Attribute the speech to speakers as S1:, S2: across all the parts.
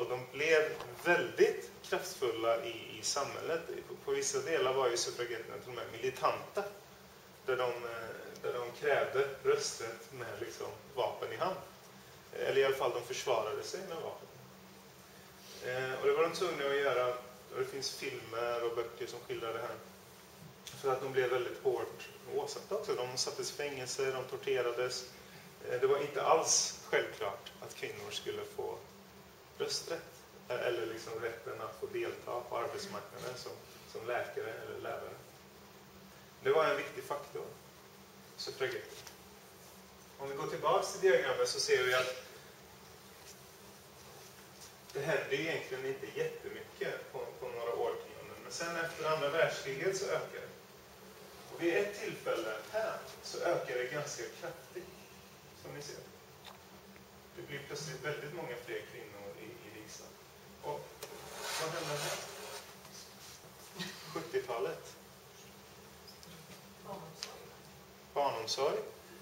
S1: och de blev väldigt kraftfulla i samhället. På vissa delar var ju suffragetterna till och med militanta, där de krävde rösträtt med liksom vapen i hand. Eller i alla fall de försvarade sig med vapen. Och det var de tvungna att göra, och det finns filmer och böcker som skildrar det här. För att de blev väldigt hårt åsatta också. De sattes i fängelse, de torterades. Det var inte alls självklart att kvinnor skulle få rösträtt. Eller liksom rätten att få delta på arbetsmarknaden som läkare eller lärare. Det var en viktig faktor. Suffragetter. Om vi går tillbaka till diagrammet så ser vi att det händer egentligen inte jättemycket på några årtionden. Men sen efter andra världskriget så ökar det. Och vid ett tillfälle här så ökar det ganska kraftigt. Som ni ser. Det blir plötsligt väldigt många fler kvinnor i riksdagen. Och vad händer här? 70-talet. Barnomsorg.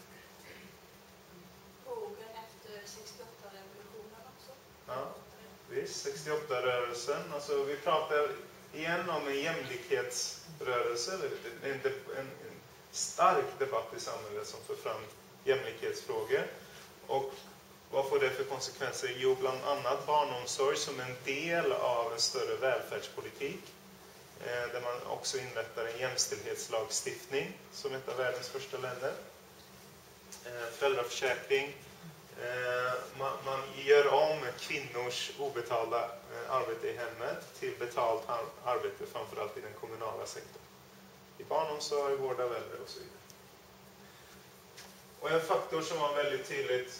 S2: Vågen efter 68-revolutionen också.
S1: Ja, visst. 68-rörelsen. Alltså vi pratar igen om en jämlikhetsrörelse. En stark debatt i samhället som för fram jämlikhetsfrågor. Och vad får det för konsekvenser? Jo, bland annat barnomsorg som en del av en större välfärdspolitik. Där man också inrättar en jämställdhetslagstiftning som ett av världens första länder. Föräldraförsäkring. Man gör om kvinnors obetalda arbete i hemmet till betalt arbete, framförallt i den kommunala sektorn. I barnomsorg, vård av äldre och så vidare. Och en faktor som var väldigt tydligt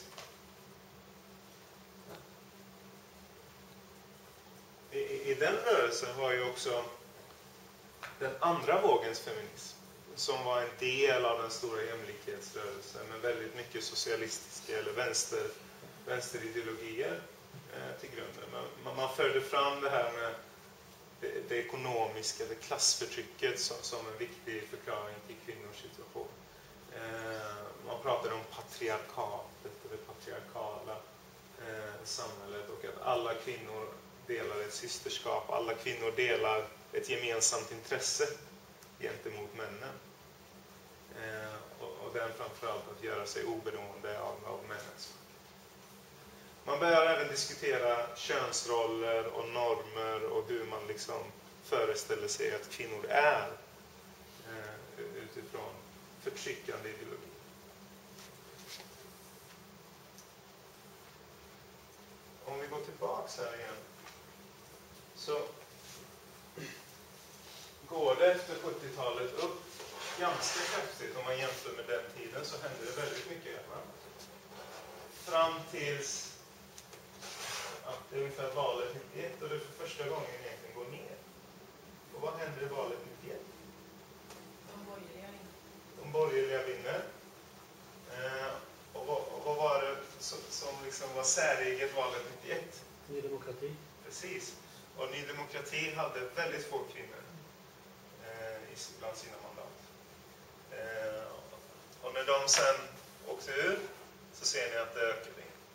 S1: i den rörelsen var ju också den andra vågens feminism, som var en del av den stora jämlikhetsrörelsen med väldigt mycket socialistiska eller vänsterideologier till grunden. Man förde fram det här med det ekonomiska, det klassförtrycket som en viktig förklaring till kvinnors situation. Man pratade om patriarkatet och det patriarkala samhället och att alla kvinnor delar ett systerskap, alla kvinnor delar ett gemensamt intresse gentemot männen. Och den framförallt att göra sig oberoende av männens. Man börjar även diskutera könsroller och normer och hur man liksom föreställer sig att kvinnor är utifrån förtryckande ideologi. Om vi går tillbaks här igen så går det efter 70-talet upp ganska kraftigt. Om man jämför med den tiden så händer det väldigt mycket. Fram tills det är ungefär valet 91 och det för första gången egentligen går ner. Och vad händer i valet 91? De borgerliga vinner. Och vad var det som liksom var säreget valet 91?
S3: Ny demokrati.
S1: Precis. Och Ny demokrati hade väldigt få kvinnor bland sina mandat. Och när de sen åkte ur så ser ni att det ökade.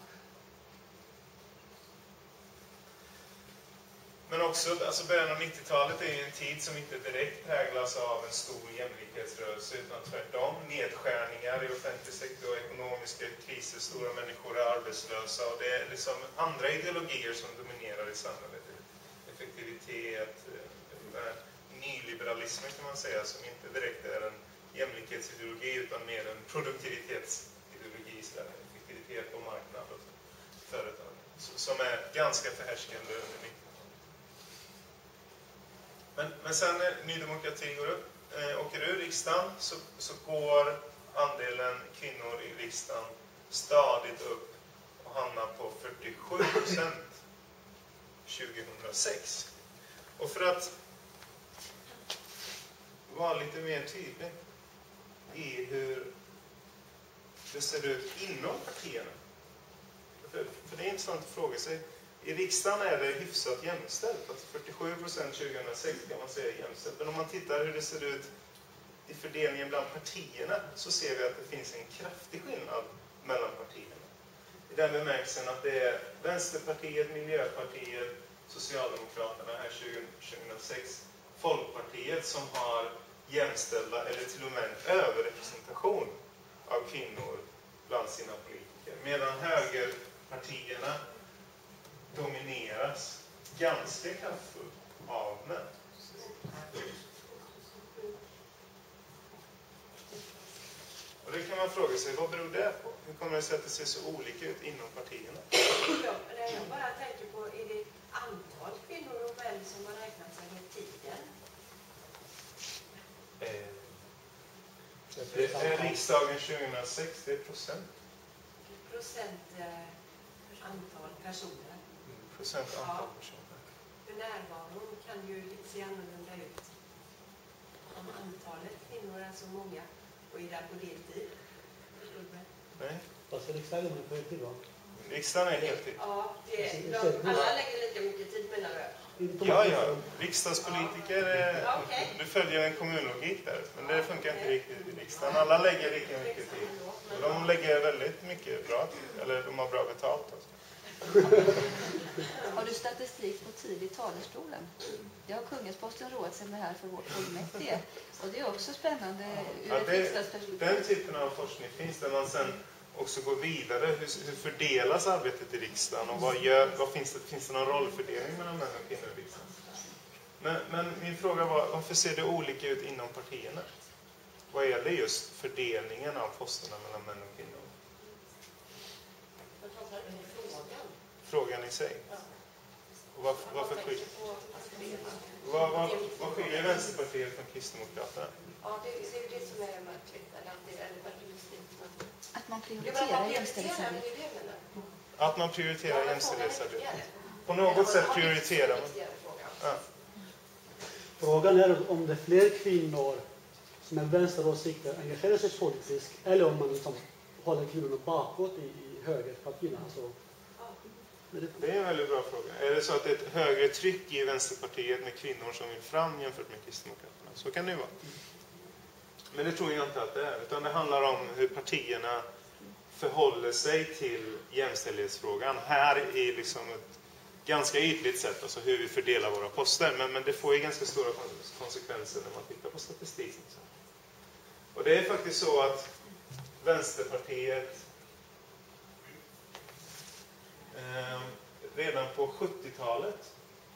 S1: Men också, alltså början av 90-talet är ju en tid som inte direkt präglas av en stor jämlikhetsrörelse utan tvärtom nedskärningar i offentlig sektor, ekonomiska kriser, stora människor är arbetslösa och det är liksom andra ideologier som dominerar i samhället. Effektivitet, nyliberalismen kan man säga, som inte direkt är en jämlikhetsideologi utan mer en produktivitetsideologi istället. Effektivitet på marknad och företag. Som är ganska förhärskande under 90-talet. Men sen när Ny demokrati åker ur riksdagen så går andelen kvinnor i riksdagen stadigt upp och hamnar på 47% 2006. Och för att vara lite mer tydlig i hur det ser ut inom partierna. För det är intressant att fråga sig. I riksdagen är det hyfsat jämställt. Alltså 47% 2006 kan man säga jämställt. Men om man tittar hur det ser ut i fördelningen bland partierna så ser vi att det finns en kraftig skillnad mellan partierna. den bemärkelsen att det är Vänsterpartiet, Miljöpartiet, Socialdemokraterna här 2006, Folkpartiet som har jämställda eller till och med en överrepresentation av kvinnor bland sina politiker. Medan högerpartierna domineras ganska kraftfullt av män. Och det kan man fråga sig, vad beror det på? Hur kommer det sig att det ser så olika ut inom partierna?
S2: Jag bara tänker på, är det antal kvinnor och män som har räknat sig med tiden?
S1: Riksdagen 2006, det är procent.
S2: Antal personer.
S1: Procent antal personer.
S2: För närvaron kan ju se annorlunda ut. Om antalet kvinnor är så många och är där på deltid.
S1: Nej.
S3: Vad ska riksdagen på heltid då?
S1: Riksdagen är heltid.
S2: Ja, alla lägger lika mycket tid menar du?
S1: Ja. Riksdagspolitiker, du följer en kommunlogik där. Men det funkar inte riktigt i riksdagen. Alla lägger lika mycket tid. Och de lägger väldigt mycket bra tid. Eller de har bra betalt också.
S4: Har du statistik på tid i talarstolen? Det har Kungensposten roat sig med här för vårt fullmäktige. Och det är också spännande ur ett riksdagsperspektiv.
S1: Den typen av forskning finns där man sen också går vidare. Hur fördelas arbetet i riksdagen? Och vad finns det någon rollfördelning mellan män och kvinnor i riksdagen? Men min fråga var, varför ser det olika ut inom partierna? Vad är det just fördelningen av posterna mellan män och kvinnor? Frågan i sig. Och varför skiljer? Vad skiljer Vänsterpartiet från Kristdemokraterna?
S2: Ja, det är det som är märkligt.
S4: Att man prioriterar jämställdhetsarbetet.
S1: Att man prioriterar jämställdhetsarbetet. På något sätt prioriterar man. Ja.
S3: Frågan är om det är fler kvinnor som är vänsteråsikter engagerar sig politiskt eller om man liksom håller kvinnorna bakåt i högerpartierna. Alltså,
S1: det är en väldigt bra fråga. Är det så att det är ett högre tryck i Vänsterpartiet med kvinnor som vill fram jämfört med Kristdemokraterna? Så kan det ju vara. Men det tror jag inte att det är. Utan det handlar om hur partierna förhåller sig till jämställdhetsfrågan. Här är liksom ett ganska ytligt sätt, alltså hur vi fördelar våra poster. Men det får ju ganska stora konsekvenser när man tittar på statistiken. Och det är faktiskt så att Vänsterpartiet redan på 70-talet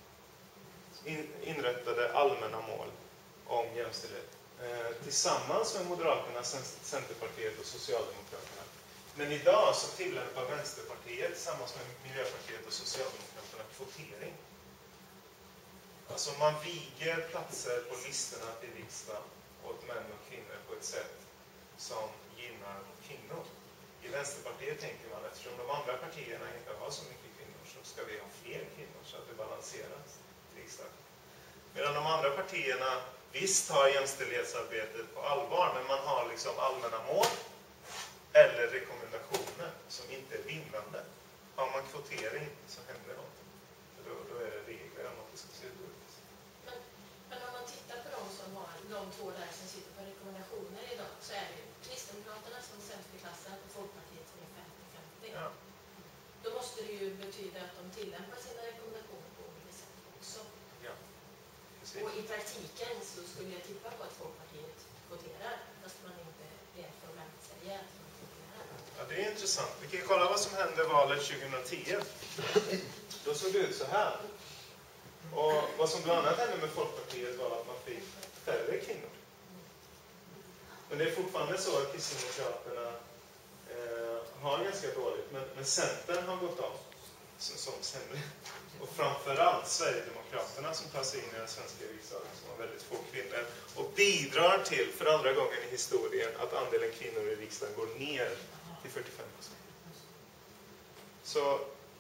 S1: inrättade allmänna mål om jämställdhet. Tillsammans med Moderaterna, Centerpartiet och Socialdemokraterna. Men idag så tillämpar Vänsterpartiet tillsammans med Miljöpartiet och Socialdemokraterna kvotering. Alltså man viger platser på listorna till riksdagen åt män och kvinnor på ett sätt som gynnar kvinnor. I Vänsterpartiet tänker man, eftersom de andra partierna inte har så mycket kvinnor så ska vi ha fler kvinnor så att det balanseras i riksdagen. Medan de andra partierna visst har jämställdhetsarbetet på allvar, men man har liksom allmänna mål eller rekommendationer som inte är bindande. Har man kvotering så händer något. För då är det regler om att det ska se ut.
S2: Men om man tittar på de två där som sitter på rekommendationer idag så är det ju Kristdemokraterna som är sämst i klassen och Folkpartiet som är 50-50. Ja. Då måste det ju betyda att de tillämpar sina rekommendationer på olika sätt också. Ja. Och i praktiken så skulle jag tippa på att Folkpartiet kvoterar fast man inte rent formellt säger att man kvoterar.
S1: Ja, det är intressant. Vi kan kolla vad som hände valet 2010. Då såg det ut så här. Och vad som bland annat hände med Folkpartiet var att man fick färre kvinnor. Men det är fortfarande så att Kristdemokraterna har ganska dåligt. Men Centern har gått av som sämre. Och framförallt Sverigedemokraterna som tar sig in i den svenska riksdagen som har väldigt få kvinnor. Och bidrar till, för andra gången i historien, att andelen kvinnor i riksdagen går ner till 45%. Så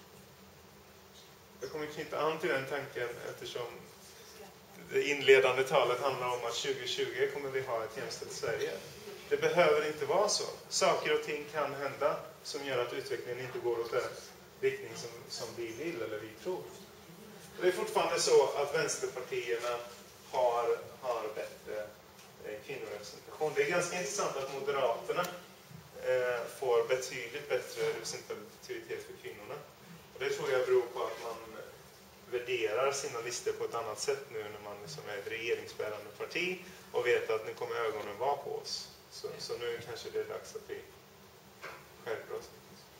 S1: jag kommer knyta an till den tanken eftersom det inledande talet handlar om att 2020 kommer vi ha ett jämställt Sverige. Det behöver inte vara så. Saker och ting kan hända som gör att utvecklingen inte går åt den riktning som vi vill eller vi tror. Det är fortfarande så att vänsterpartierna har bättre kvinnorepresentation. Det är ganska intressant att Moderaterna får betydligt bättre representativitet för kvinnorna. Och det tror jag beror på att man värderar sina listor på ett annat sätt nu när man liksom är ett regeringsbärande parti och vet att nu kommer ögonen vara på oss. Så nu kanske det är dags att vi skärper oss.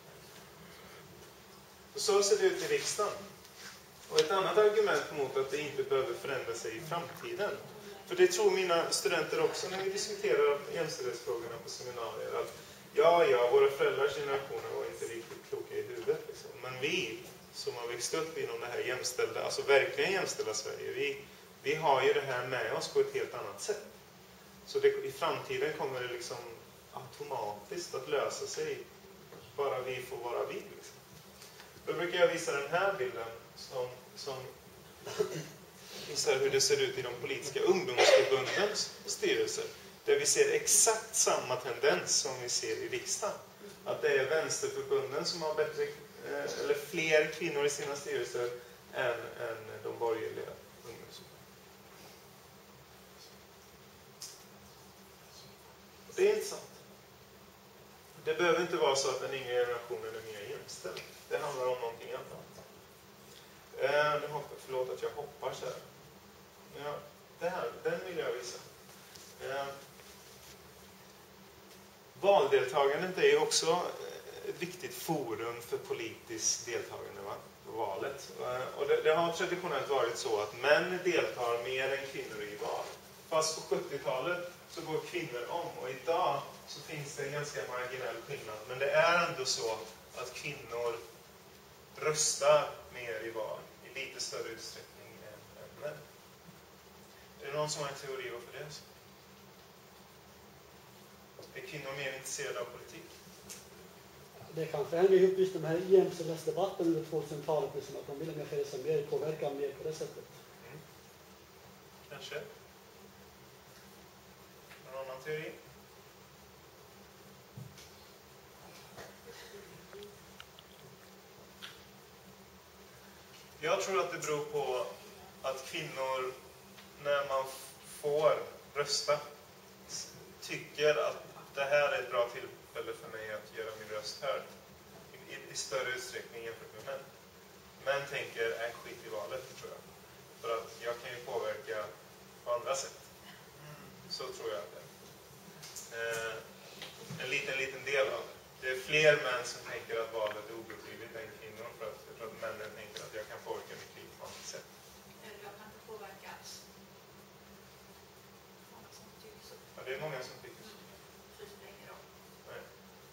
S1: Så ser det ut i riksdagen. Och ett annat argument mot att det inte behöver förändra sig i framtiden. För det tror mina studenter också när vi diskuterar jämställdhetsfrågorna på seminarier. Att våra föräldrars generationer var inte riktigt kloka i huvudet. Liksom. Men vi som har växt upp inom det här jämställda, alltså verkligen jämställda Sverige, vi har ju det här med oss på ett helt annat sätt. Så i framtiden kommer det liksom automatiskt att lösa sig. Bara vi får vara vi. Liksom. Då brukar jag visa den här bilden som visar hur det ser ut i de politiska ungdomsförbundens styrelser. Där vi ser exakt samma tendens som vi ser i riksdagen. Att det är vänsterförbunden som har eller fler kvinnor i sina styrelser än de borgerliga ungdomsförbunden. Det är intressant. Det behöver inte vara så att den yngre generationen är mer jämställd. Det handlar om någonting annat. Förlåt att jag hoppar så här. Ja, den vill jag visa. Valdeltagandet är ju också ett viktigt forum för politiskt deltagande på valet. Och det har traditionellt varit så att män deltar mer än kvinnor i val. Fast på 70-talet så går kvinnor om och idag så finns det en ganska marginell skillnad. Men det är ändå så att kvinnor röstar mer i val i lite större utsträckning än män. Är det någon som har en teori för det? Är kvinnor mer intresserade av politik?
S3: Det kanske hänger ihop just med den här jämställdhetsdebatten under 2000-talet, liksom att de vill engagera sig mer, påverka mer på det sättet.
S1: Kanske. Någon annan teori? Jag tror att det beror på att kvinnor, när man får rösta, tycker att det här är ett bra tillfälle för mig att göra min röst hörd i större utsträckning jämfört med män. Män tänker, skit i valet, tror jag. För att jag kan ju påverka på andra sätt. Så tror jag att det är. En liten del av det. Det är fler män som tänker att valet är obetydligt än kvinnor. För att jag tror att männen tänker att jag kan påverka mitt liv på annat sätt.
S2: Eller jag kan inte påverka alls. Många som tycker så.
S1: Ja, det är många som tycker så.
S2: Så det spelar ingen roll.
S1: Nej.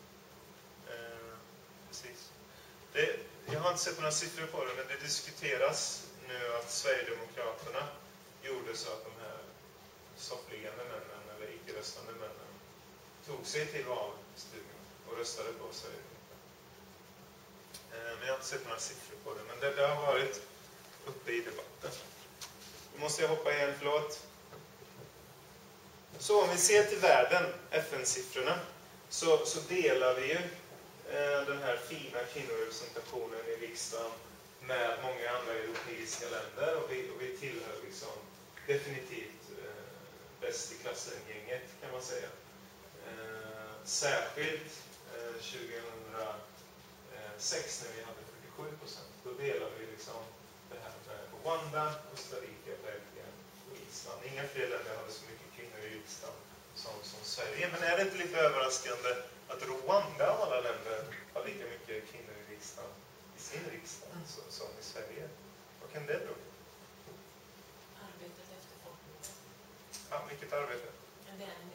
S1: Precis. Jag har inte sett några siffror på det, men det diskuteras nu att Sverigedemokraterna gjorde så att de här soffliggande männen eller icke-röstande männen tog sig till valstugan och röstade på Sverigedemokraterna. Men jag har inte sett några siffror på det, men det har varit uppe i debatten. Nu måste jag hoppa igen, förlåt. Så om vi ser till världen, FN-siffrorna, så delar vi ju den här fina kvinnorepresentationen i riksdagen med många andra europeiska länder och vi tillhör liksom definitivt bäst i klassen-gänget, kan man säga. Särskilt 2006 när vi hade 47%, då delade vi liksom det här med Rwanda, Costa Rica, Belgien och Island. Inga fler länder hade så mycket kvinnor i riksdagen som Sverige. Men är det inte lite överraskande att Rwanda av alla länder har lika mycket kvinnor i riksdagen, i sin riksdag som i Sverige? Vad kan det bero på?
S2: Arbetet efter folkmordet.
S1: Ja, vilket arbete?
S2: Den